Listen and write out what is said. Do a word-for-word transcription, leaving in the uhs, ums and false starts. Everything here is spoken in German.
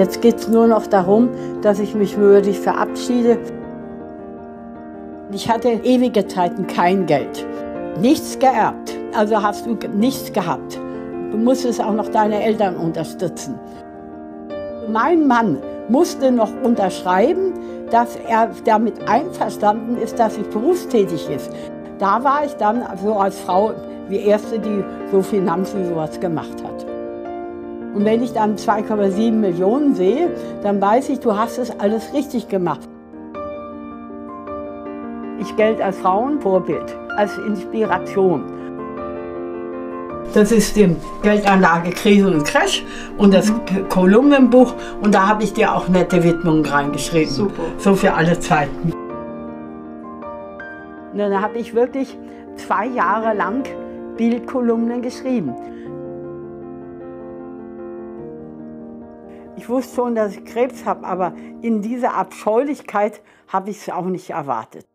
Jetzt geht es nur noch darum, dass ich mich würdig verabschiede. Ich hatte ewige Zeiten kein Geld, nichts geerbt, also hast du nichts gehabt. Du musstest auch noch deine Eltern unterstützen. Mein Mann musste noch unterschreiben, dass er damit einverstanden ist, dass ich berufstätig ist. Da war ich dann so als Frau die Erste, die so Finanzen sowas gemacht hat. Und wenn ich dann zwei Komma sieben Millionen sehe, dann weiß ich, du hast es alles richtig gemacht. Ich gelte als Frauenvorbild, als Inspiration. Das ist die Geldanlage Krise und Crash und das Kolumnenbuch. Und da habe ich dir auch nette Widmungen reingeschrieben. Super. So für alle Zeiten. Und dann habe ich wirklich zwei Jahre lang Bildkolumnen geschrieben. Ich wusste schon, dass ich Krebs habe, aber in dieser Abscheulichkeit habe ich es auch nicht erwartet.